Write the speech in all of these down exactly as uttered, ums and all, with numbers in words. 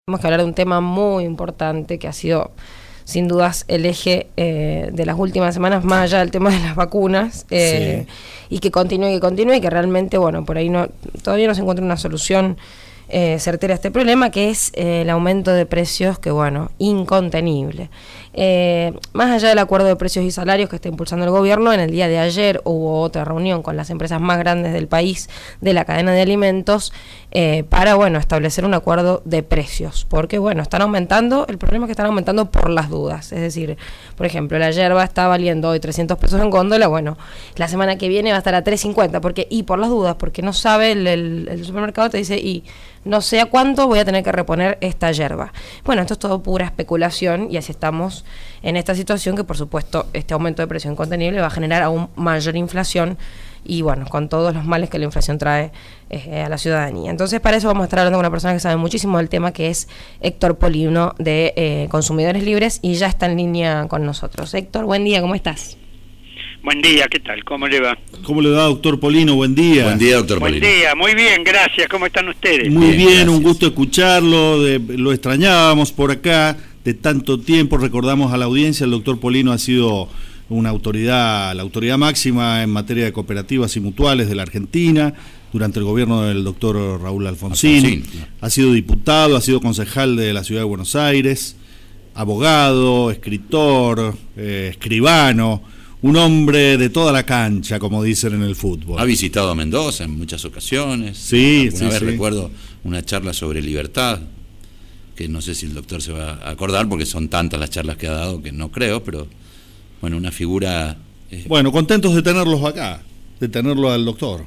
Tenemos que hablar de un tema muy importante que ha sido, sin dudas, el eje eh, de las últimas semanas, más allá del tema de las vacunas, eh, sí. y que continúe, que continúe, y que realmente, bueno, por ahí no todavía no se encuentra una solución eh, certera a este problema, que es eh, el aumento de precios, que, bueno, incontenible. Eh, más allá del acuerdo de precios y salarios que está impulsando el gobierno, en el día de ayer hubo otra reunión con las empresas más grandes del país de la cadena de alimentos eh, para, bueno, establecer un acuerdo de precios, porque, bueno, están aumentando, el problema es que están aumentando por las dudas, es decir, por ejemplo, la yerba está valiendo hoy trescientos pesos en góndola, bueno, la semana que viene va a estar a tres cincuenta, porque, y por las dudas, porque no sabe, el, el, el supermercado te dice, y no sé a cuánto voy a tener que reponer esta yerba. Bueno, esto es todo pura especulación y así estamos en esta situación que, por supuesto, este aumento de precio incontenible va a generar aún mayor inflación y, bueno, con todos los males que la inflación trae eh, a la ciudadanía. Entonces, para eso vamos a estar hablando con una persona que sabe muchísimo del tema, que es Héctor Polino, de eh, Consumidores Libres, y ya está en línea con nosotros. Héctor, buen día, ¿cómo estás? Buen día, ¿qué tal? ¿Cómo le va? ¿Cómo le va, doctor Polino? Buen día. Buen día, doctor Buen Polino. Buen día, muy bien, gracias. ¿Cómo están ustedes? Muy bien, bien un gusto escucharlo, de, lo extrañábamos por acá de tanto tiempo. Recordamos a la audiencia, el doctor Polino ha sido una autoridad, la autoridad máxima en materia de cooperativas y mutuales de la Argentina, durante el gobierno del doctor Raúl Alfonsín. Alfonsín. Ha sido diputado, ha sido concejal de la Ciudad de Buenos Aires, abogado, escritor, eh, escribano, un hombre de toda la cancha, como dicen en el fútbol. Ha visitado a Mendoza en muchas ocasiones. Sí, Una sí, vez sí. recuerdo una charla sobre libertad, que no sé si el doctor se va a acordar, porque son tantas las charlas que ha dado que no creo, pero bueno, una figura... Eh... Bueno, contentos de tenerlos acá, de tenerlo al doctor.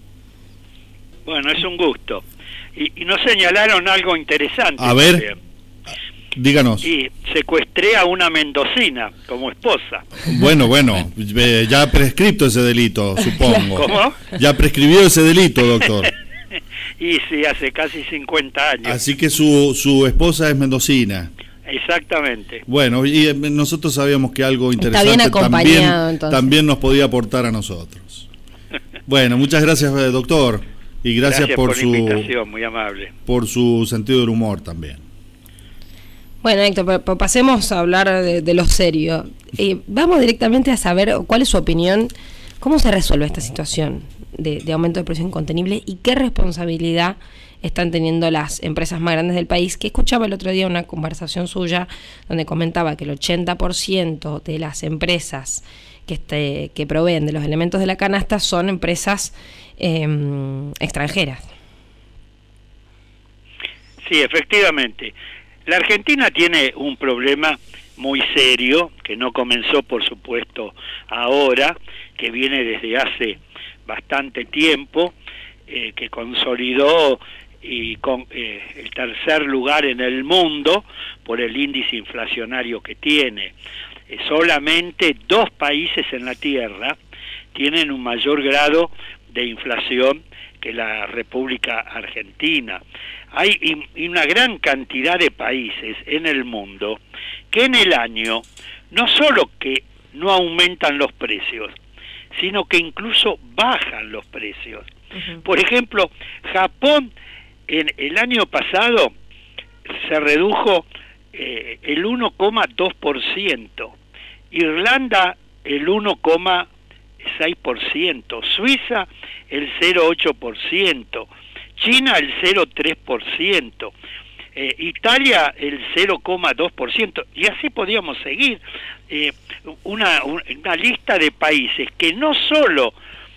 Bueno, es un gusto. Y, y nos señalaron algo interesante. A ver... También. Díganos. Y secuestré a una mendocina como esposa. Bueno, bueno, ya ha prescripto ese delito, supongo. ¿Cómo? Ya prescribió ese delito, doctor. Y sí, hace casi cincuenta años. Así que su, su esposa es mendocina. Exactamente. Bueno, y nosotros sabíamos que algo interesante Está bien acompañado, también, entonces. también nos podía aportar a nosotros. Bueno, muchas gracias, doctor. Y gracias, gracias por, por su la invitación, muy amable. Por su sentido del humor también. Bueno, Héctor, pasemos a hablar de, de lo serio. Eh, vamos directamente a saber cuál es su opinión, cómo se resuelve esta situación de, de aumento de precio incontenible y qué responsabilidad están teniendo las empresas más grandes del país, que escuchaba el otro día una conversación suya donde comentaba que el ochenta por ciento de las empresas que, este, que proveen de los elementos de la canasta son empresas eh, extranjeras. Sí, efectivamente. La Argentina tiene un problema muy serio, que no comenzó, por supuesto, ahora, que viene desde hace bastante tiempo, eh, que consolidó y con eh, el tercer lugar en el mundo por el índice inflacionario que tiene. Eh, solamente dos países en la Tierra tienen un mayor grado de inflación que la República Argentina. Hay una gran cantidad de países en el mundo que en el año no solo que no aumentan los precios, sino que incluso bajan los precios. Uh-huh. Por ejemplo, Japón en el año pasado se redujo eh, el uno coma dos por ciento, Irlanda el uno coma seis por ciento, Suiza el cero coma ocho por ciento, China el cero coma tres por ciento, eh, Italia el cero coma dos por ciento, y así podíamos seguir eh, una, una lista de países que no solo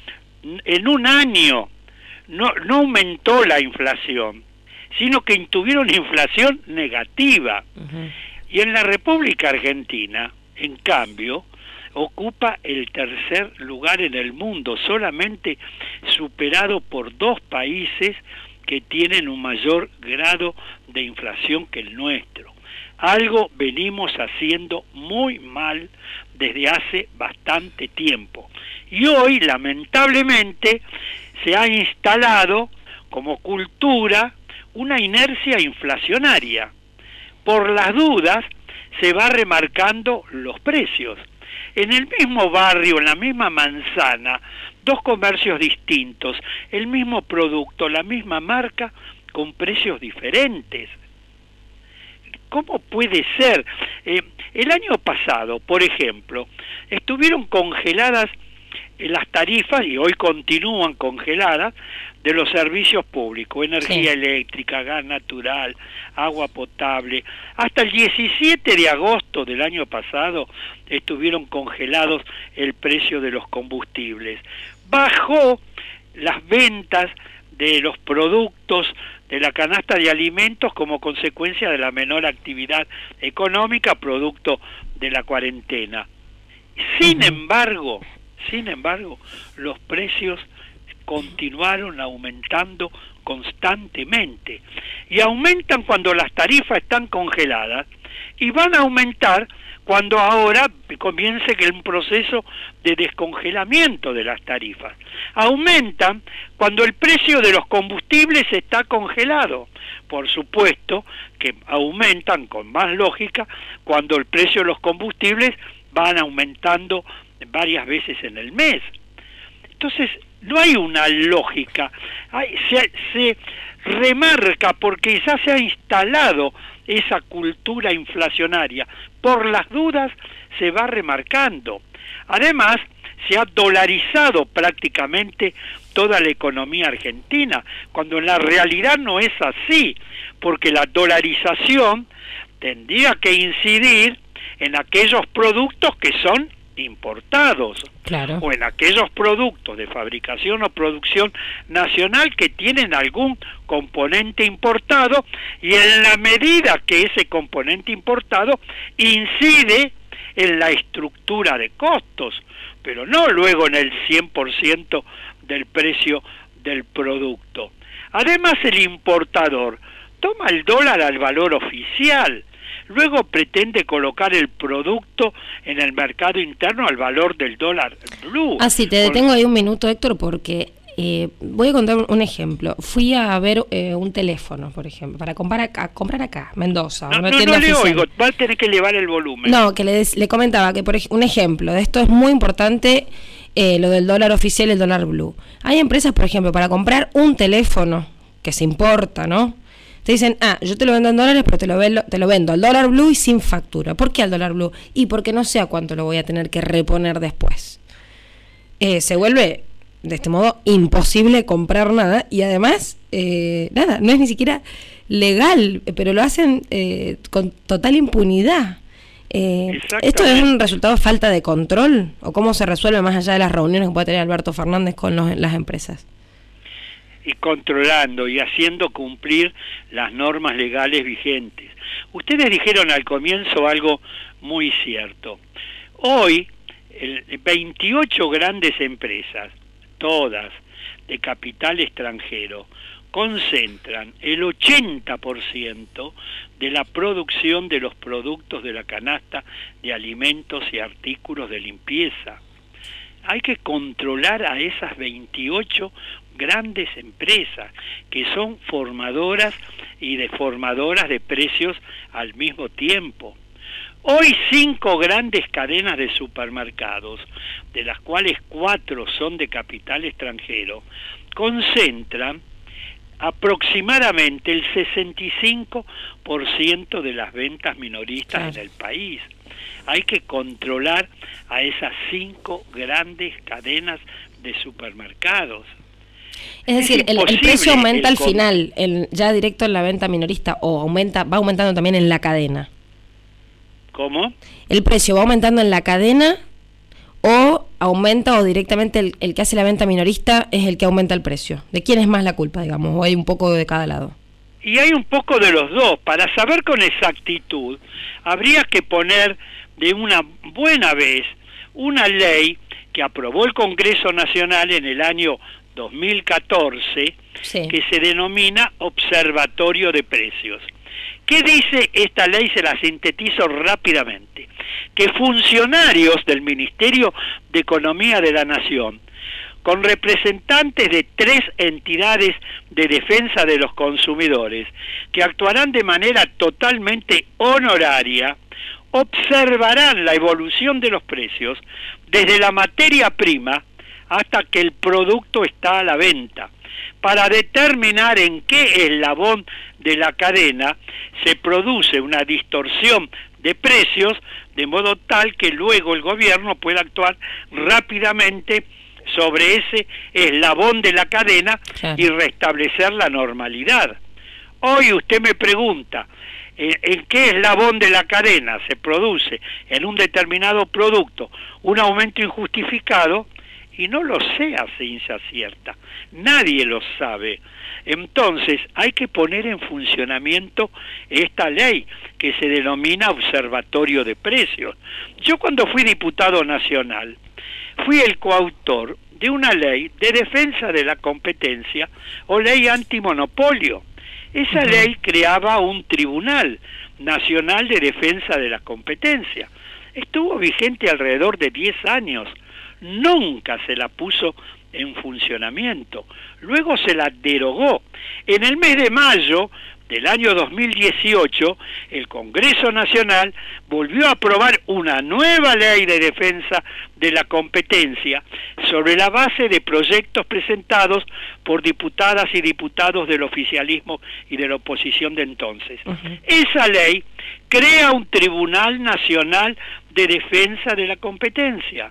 en un año no, no aumentó la inflación, sino que tuvieron inflación negativa. Uh-huh. Y en la República Argentina, en cambio, ocupa el tercer lugar en el mundo, solamente superado por dos países que tienen un mayor grado de inflación que el nuestro. Algo venimos haciendo muy mal desde hace bastante tiempo. Y hoy, lamentablemente, se ha instalado como cultura una inercia inflacionaria. Por las dudas, se va remarcando los precios. En el mismo barrio, en la misma manzana, dos comercios distintos, el mismo producto, la misma marca, con precios diferentes. ¿cómo puede ser? Eh, el año pasado, por ejemplo, estuvieron congeladas las tarifas, y hoy continúan congeladas, de los servicios públicos, energía sí. eléctrica, gas natural, agua potable. Hasta el diecisiete de agosto del año pasado estuvieron congelados el precio de los combustibles. Bajó las ventas de los productos de la canasta de alimentos como consecuencia de la menor actividad económica producto de la cuarentena. Sin embargo, sin embargo, los precios continuaron aumentando constantemente, y aumentan cuando las tarifas están congeladas, y van a aumentar cuando ahora comience un proceso de descongelamiento de las tarifas. Aumentan cuando el precio de los combustibles está congelado. Por supuesto que aumentan con más lógica cuando el precio de los combustibles van aumentando varias veces en el mes. Entonces, no hay una lógica, hay, se, se remarca porque ya se ha instalado esa cultura inflacionaria. Por las dudas se va remarcando. Además, se ha dolarizado prácticamente toda la economía argentina, cuando en la realidad no es así, porque la dolarización tendría que incidir en aquellos productos que son importados, claro, o en aquellos productos de fabricación o producción nacional que tienen algún componente importado, y en la medida que ese componente importado incide en la estructura de costos, pero no luego en el cien por ciento del precio del producto. Además, el importador toma el dólar al valor oficial, luego pretende colocar el producto en el mercado interno al valor del dólar blue. Ah, sí, te detengo ahí un minuto, Héctor, porque eh, voy a contar un ejemplo. Fui a ver eh, un teléfono, por ejemplo, para comprar acá, comprar acá, Mendoza. No, una no, tienda no le oficial. oigo, va a tener que elevar el volumen. No, que le, des, le comentaba que, por ej- un ejemplo de esto es muy importante, eh, lo del dólar oficial y el dólar blue. Hay empresas, por ejemplo, para comprar un teléfono que se importa, ¿no? Te dicen, ah, yo te lo vendo en dólares, pero te lo, vendo, te lo vendo al dólar blue y sin factura. ¿Por qué al dólar blue? Y porque no sé a cuánto lo voy a tener que reponer después. Eh, se vuelve, de este modo, imposible comprar nada, y además, eh, nada, no es ni siquiera legal, pero lo hacen eh, con total impunidad. Eh, ¿Esto es un resultado de falta de control? ¿O cómo se resuelve más allá de las reuniones que puede tener Alberto Fernández con los, las empresas? Y controlando y haciendo cumplir las normas legales vigentes. Ustedes dijeron al comienzo algo muy cierto. Hoy, el veintiocho grandes empresas, todas de capital extranjero, concentran el ochenta por ciento de la producción de los productos de la canasta de alimentos y artículos de limpieza. Hay que controlar a esas veintiocho grandes empresas que son formadoras y deformadoras de precios al mismo tiempo. Hoy cinco grandes cadenas de supermercados, de las cuales cuatro son de capital extranjero, concentran aproximadamente el sesenta y cinco por ciento de las ventas minoristas claro. en el país. Hay que controlar a esas cinco grandes cadenas de supermercados. Es decir, es el, el precio aumenta el al final, el, ya directo en la venta minorista, o aumenta, va aumentando también en la cadena. ¿Cómo? El precio va aumentando en la cadena, o aumenta, o directamente el, el que hace la venta minorista es el que aumenta el precio. ¿De quién es más la culpa, digamos? ¿O hay un poco de cada lado? Y hay un poco de los dos. Para saber con exactitud, habría que poner de una buena vez una ley que aprobó el Congreso Nacional en el año dos mil catorce, sí. que se denomina Observatorio de Precios. ¿Qué dice esta ley? Se la sintetizo rápidamente. Que funcionarios del Ministerio de Economía de la Nación, con representantes de tres entidades de defensa de los consumidores, que actuarán de manera totalmente honoraria, observarán la evolución de los precios desde la materia prima hasta que el producto está a la venta, para determinar en qué eslabón de la cadena, se produce una distorsión de precios, de modo tal que luego el gobierno pueda actuar rápidamente sobre ese eslabón de la cadena, claro, y restablecer la normalidad. Hoy usted me pregunta, ¿en qué eslabón de la cadena se produce en un determinado producto un aumento injustificado? Y no lo sé a ciencia cierta, nadie lo sabe. Entonces hay que poner en funcionamiento esta ley que se denomina Observatorio de Precios. Yo cuando fui diputado nacional, fui el coautor de una ley de defensa de la competencia o ley antimonopolio. Esa uh-huh. ley creaba un Tribunal Nacional de Defensa de la Competencia. Estuvo vigente alrededor de diez años. Nunca se la puso en funcionamiento. Luego se la derogó. En el mes de mayo del año dos mil dieciocho, el Congreso Nacional volvió a aprobar una nueva ley de defensa de la competencia sobre la base de proyectos presentados por diputadas y diputados del oficialismo y de la oposición de entonces. Uh-huh. Esa ley crea un Tribunal Nacional de Defensa de la Competencia.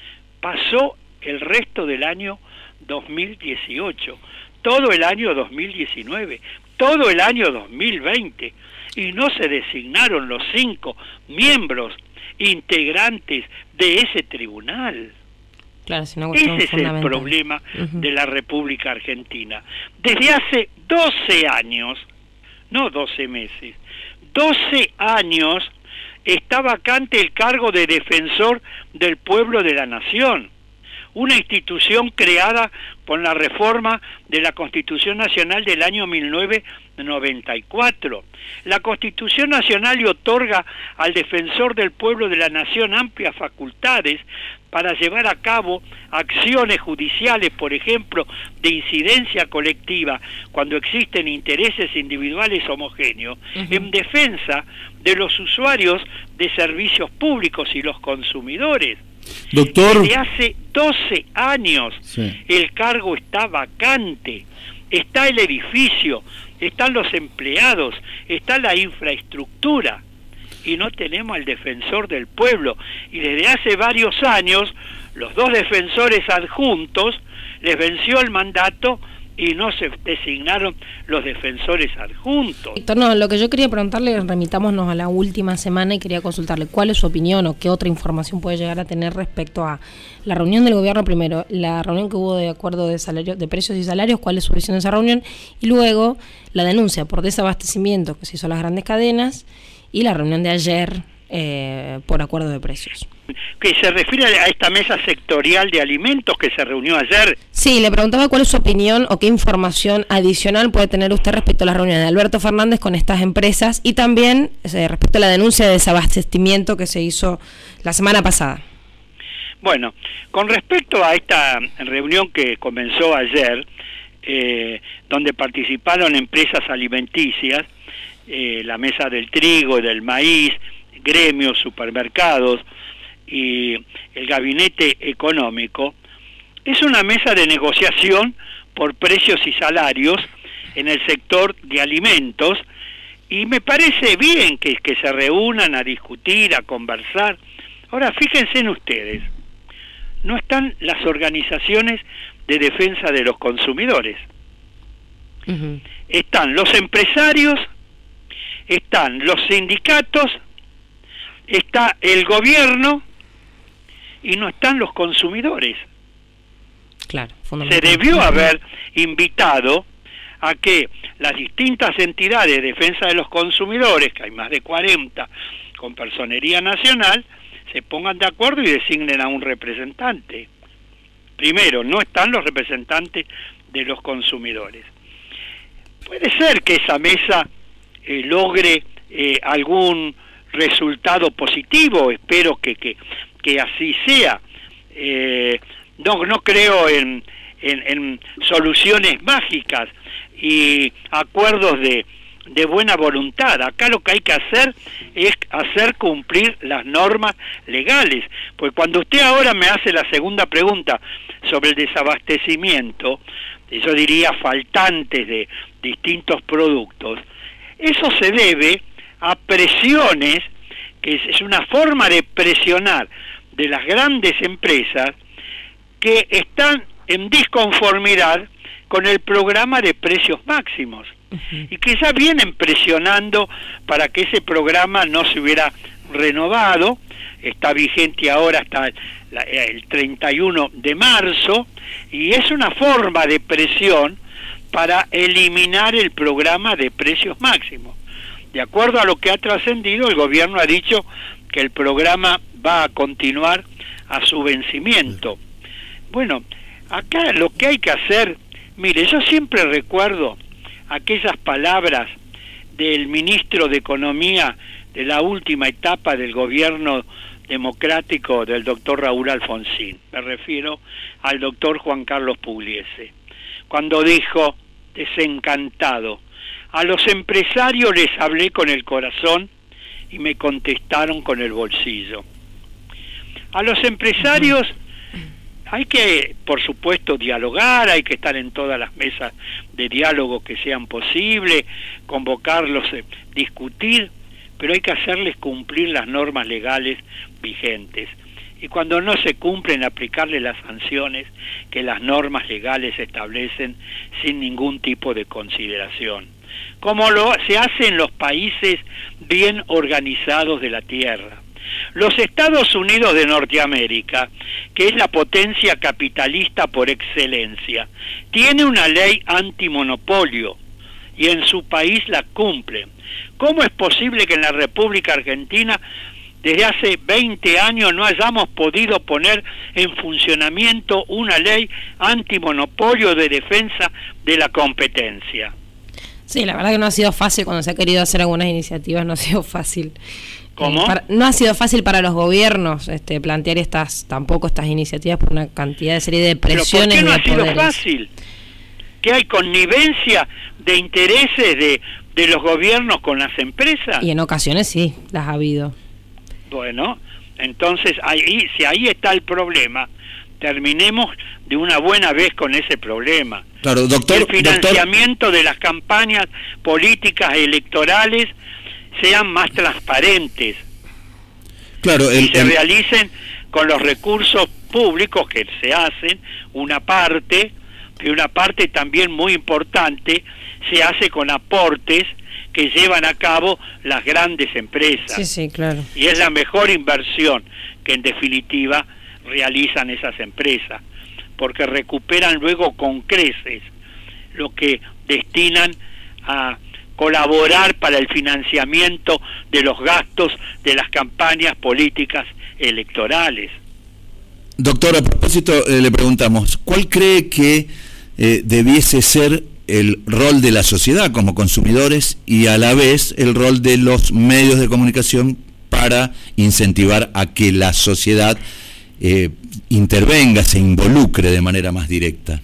Pasó el resto del año dos mil dieciocho, todo el año dos mil diecinueve, todo el año dos mil veinte, y no se designaron los cinco miembros integrantes de ese tribunal. Claro, si no, ese es el problema uh-huh. de la República Argentina. Desde hace doce años, no doce meses, doce años está vacante el cargo de defensor del pueblo de la nación, una institución creada con la reforma de la Constitución Nacional del año mil novecientos noventa y cuatro. La Constitución Nacional le otorga al defensor del pueblo de la nación amplias facultades para llevar a cabo acciones judiciales, por ejemplo, de incidencia colectiva, cuando existen intereses individuales homogéneos, uh-huh. en defensa de los usuarios de servicios públicos y los consumidores. Doctor, desde hace doce años sí. el cargo está vacante, está el edificio, están los empleados, está la infraestructura, y no tenemos al defensor del pueblo. Y desde hace varios años los dos defensores adjuntos les venció el mandato y no se designaron los defensores adjuntos. Víctor, no, lo que yo quería preguntarle, remitámonos a la última semana y quería consultarle cuál es su opinión o qué otra información puede llegar a tener respecto a la reunión del gobierno primero, la reunión que hubo de acuerdo de salario, de precios y salarios, cuál es su visión de esa reunión, y luego la denuncia por desabastecimiento que se hizo a las grandes cadenas y la reunión de ayer eh, por acuerdo de precios. Que se refiere a esta mesa sectorial de alimentos que se reunió ayer. Sí, le preguntaba cuál es su opinión o qué información adicional puede tener usted respecto a la reunión de Alberto Fernández con estas empresas y también eh, respecto a la denuncia de desabastecimiento que se hizo la semana pasada. Bueno, con respecto a esta reunión que comenzó ayer, eh, donde participaron empresas alimenticias, eh, la mesa del trigo y del maíz, gremios, supermercados y el gabinete económico, es una mesa de negociación por precios y salarios en el sector de alimentos, y me parece bien que, que se reúnan a discutir, a conversar. Ahora, fíjense en ustedes, no están las organizaciones de defensa de los consumidores. Uh-huh. Están los empresarios, están los sindicatos, está el gobierno y no están los consumidores. Claro, se debió haber invitado a que las distintas entidades de defensa de los consumidores, que hay más de cuarenta con personería nacional, se pongan de acuerdo y designen a un representante. Primero, no están los representantes de los consumidores. Puede ser que esa mesa eh, logre eh, algún resultado positivo, espero que, que, que así sea. Eh, no, no creo en, en, en soluciones mágicas y acuerdos de, de buena voluntad. Acá lo que hay que hacer es hacer cumplir las normas legales, pues cuando usted ahora me hace la segunda pregunta sobre el desabastecimiento, yo diría faltantes de, distintos productos, eso se debe a presiones, que es una forma de presionar de las grandes empresas que están en disconformidad con el programa de precios máximos, uh-huh. y que ya vienen presionando para que ese programa no se hubiera renovado. Está vigente ahora hasta la, el treinta y uno de marzo, y es una forma de presión para eliminar el programa de precios máximos. De acuerdo a lo que ha trascendido, el gobierno ha dicho que el programa va a continuar a su vencimiento. Bueno, acá lo que hay que hacer, mire, yo siempre recuerdo aquellas palabras del ministro de Economía de la última etapa del gobierno democrático del doctor Raúl Alfonsín. Me refiero al doctor Juan Carlos Pugliese, cuando dijo, desencantado, a los empresarios les hablé con el corazón y me contestaron con el bolsillo. A los empresarios hay que, por supuesto, dialogar, hay que estar en todas las mesas de diálogo que sean posibles, convocarlos, eh, discutir, pero hay que hacerles cumplir las normas legales vigentes. Y cuando no se cumplen, aplicarles las sanciones que las normas legales establecen sin ningún tipo de consideración, como lo se hace en los países bien organizados de la Tierra. Los Estados Unidos de Norteamérica, que es la potencia capitalista por excelencia, tiene una ley antimonopolio y en su país la cumple. ¿Cómo es posible que en la República Argentina desde hace veinte años no hayamos podido poner en funcionamiento una ley antimonopolio de defensa de la competencia? Sí, la verdad que no ha sido fácil cuando se ha querido hacer algunas iniciativas, no ha sido fácil. ¿Cómo? Eh, para, no ha sido fácil para los gobiernos este, plantear estas, tampoco estas iniciativas por una cantidad de serie de presiones. ¿Pero por qué no ha sido fácil? ¿Que hay connivencia de intereses de, de los gobiernos con las empresas? Y en ocasiones sí, las ha habido. Bueno, entonces ahí, si ahí está el problema, terminemos de una buena vez con ese problema. Claro, doctor. El financiamiento doctor... de las campañas políticas electorales sean más transparentes. Claro, el, y se el... realicen con los recursos públicos que se hacen, una parte, y una parte también muy importante se hace con aportes que llevan a cabo las grandes empresas. Sí, sí, claro. Y es la mejor inversión que en definitiva realizan esas empresas, porque recuperan luego con creces lo que destinan a colaborar para el financiamiento de los gastos de las campañas políticas electorales. Doctor, a propósito, eh, le preguntamos, ¿cuál cree que eh, debiese ser el rol de la sociedad como consumidores y a la vez el rol de los medios de comunicación para incentivar a que la sociedad eh, intervenga, se involucre de manera más directa?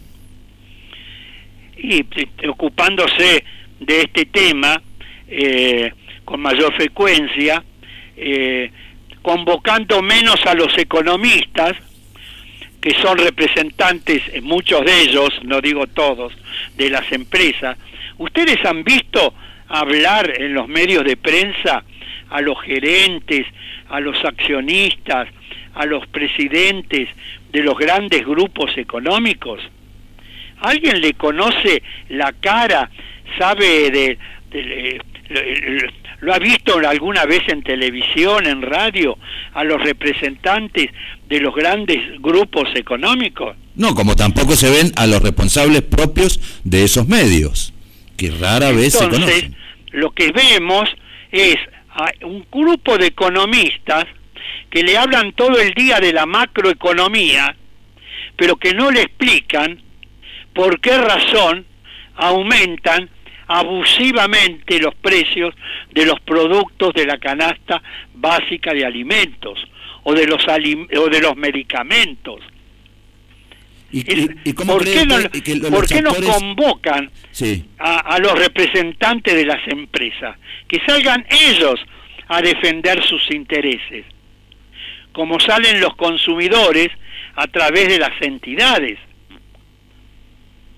Y ocupándose de este tema eh, con mayor frecuencia, eh, convocando menos a los economistas, que son representantes, muchos de ellos, no digo todos, de las empresas. ¿Ustedes han visto hablar en los medios de prensa a los gerentes, a los accionistas, a los presidentes de los grandes grupos económicos? ¿Alguien le conoce la cara? ¿Sabe de, de, de, de lo ha visto alguna vez en televisión, en radio, a los representantes de los grandes grupos económicos? No, como tampoco se ven a los responsables propios de esos medios, que rara vez se conocen. Entonces, lo que vemos es a un grupo de economistas que le hablan todo el día de la macroeconomía, pero que no le explican por qué razón aumentan abusivamente los precios de los productos de la canasta básica de alimentos o de los alim o de los medicamentos. ¿Y, y, y cómo ¿Por qué, no, que los ¿por qué actores... nos convocan sí. a, a los representantes de las empresas? Que salgan ellos a defender sus intereses, como salen los consumidores a través de las entidades.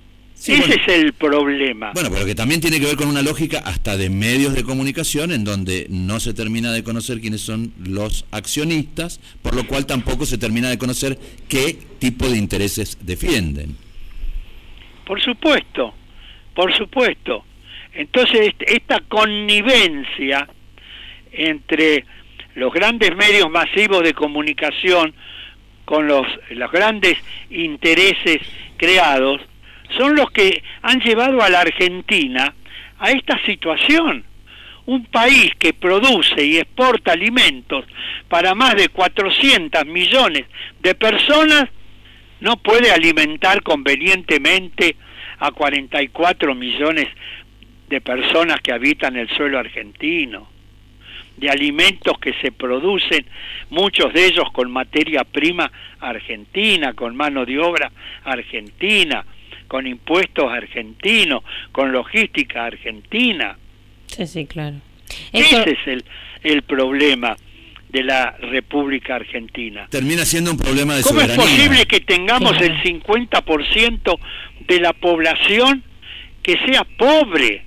Sí, Ese bueno. es el problema. Bueno, pero que también tiene que ver con una lógica hasta de medios de comunicación en donde no se termina de conocer quiénes son los accionistas, por lo cual tampoco se termina de conocer qué tipo de intereses defienden. Por supuesto, por supuesto. Entonces, esta connivencia entre los grandes medios masivos de comunicación con los, los grandes intereses creados, son los que han llevado a la Argentina a esta situación. Un país que produce y exporta alimentos para más de cuatrocientos millones de personas no puede alimentar convenientemente a cuarenta y cuatro millones de personas que habitan el suelo argentino, de alimentos que se producen, muchos de ellos con materia prima argentina, con mano de obra argentina, con impuestos argentinos, con logística argentina. Sí, sí, claro. Ese Esto... es el, el problema de la República Argentina. Termina siendo un problema de ¿Cómo soberanía. es posible que tengamos Claro. el cincuenta por ciento de la población que sea pobre?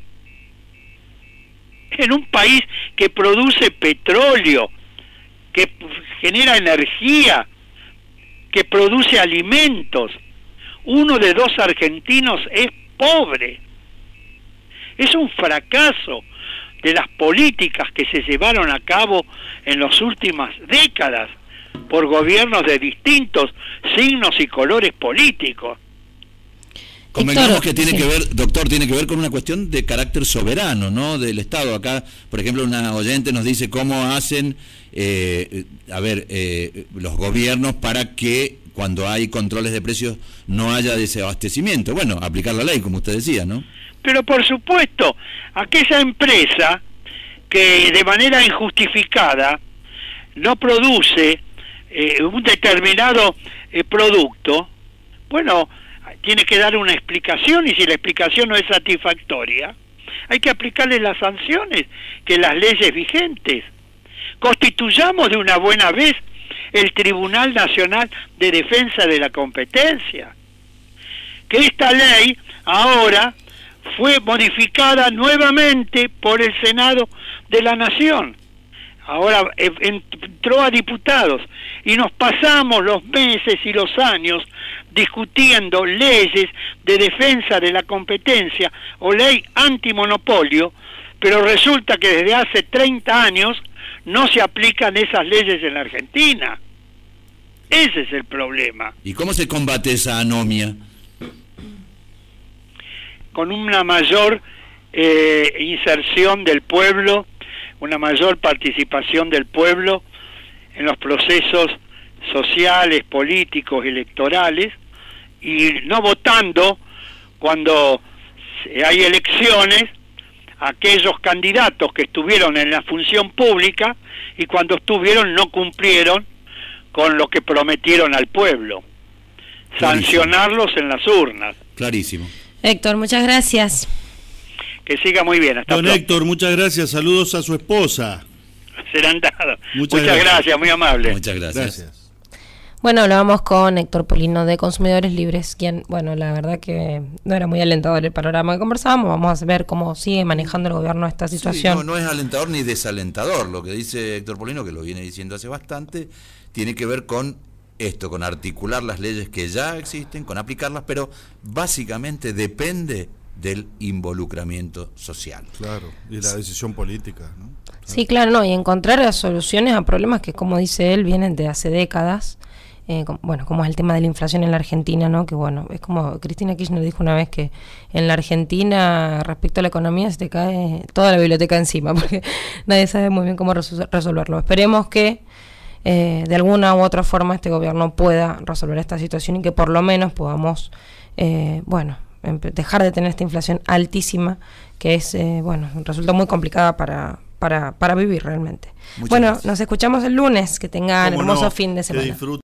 En un país que produce petróleo, que genera energía, que produce alimentos. Uno de dos argentinos es pobre. Es un fracaso de las políticas que se llevaron a cabo en las últimas décadas por gobiernos de distintos signos y colores políticos. Convengamos Héctor, que tiene sí. que ver, doctor, tiene que ver con una cuestión de carácter soberano, ¿no? Del Estado. Acá, por ejemplo, una oyente nos dice cómo hacen, eh, a ver, eh, los gobiernos para que cuando hay controles de precios no haya desabastecimiento. Bueno, aplicar la ley, como usted decía, ¿no? Pero por supuesto, aquella empresa que de manera injustificada no produce eh, un determinado eh, producto, bueno, tiene que dar una explicación, y si la explicación no es satisfactoria, hay que aplicarle las sanciones que las leyes vigentes. Constituyamos de una buena vez el Tribunal Nacional de Defensa de la Competencia. Que esta ley ahora fue modificada nuevamente por el Senado de la Nación. Ahora entró a diputados y nos pasamos los meses y los años discutiendo leyes de defensa de la competencia o ley antimonopolio, pero resulta que desde hace treinta años no se aplican esas leyes en la Argentina. Ese es el problema. ¿Y cómo se combate esa anomia? Con una mayor eh, inserción del pueblo, una mayor participación del pueblo en los procesos sociales, políticos, electorales, y no votando cuando hay elecciones aquellos candidatos que estuvieron en la función pública y cuando estuvieron no cumplieron con lo que prometieron al pueblo. Clarísimo. Sancionarlos en las urnas. Clarísimo. Héctor, muchas gracias. Que siga muy bien. Hasta Don pronto. Héctor, muchas gracias. Saludos a su esposa. Serán dados. Muchas Muchas, gracias. gracias, muy amable. Muchas gracias. Gracias. Bueno, hablábamos con Héctor Polino de Consumidores Libres, quien, bueno, la verdad que no era muy alentador el panorama que conversábamos. Vamos a ver cómo sigue manejando el gobierno esta situación. Sí, no, no es alentador ni desalentador. Lo que dice Héctor Polino, que lo viene diciendo hace bastante, tiene que ver con esto, con articular las leyes que ya existen, con aplicarlas, pero básicamente depende del involucramiento social. Claro, y la decisión política, ¿no? Claro. Sí, claro, no, y encontrar soluciones a problemas que, como dice él, vienen de hace décadas. Eh, com- bueno, como es el tema de la inflación en la Argentina, ¿no? Que bueno, es como Cristina Kirchner dijo una vez que en la Argentina, respecto a la economía, se te cae toda la biblioteca encima, porque nadie sabe muy bien cómo resol- resolverlo. Esperemos que eh, de alguna u otra forma este gobierno pueda resolver esta situación y que por lo menos podamos, eh, bueno, empe- dejar de tener esta inflación altísima, que es, eh, bueno, resulta muy complicada para, para, para vivir realmente. Muchas bueno, gracias. nos escuchamos el lunes, que tengan Cómo hermoso no, fin de que semana. disfruten.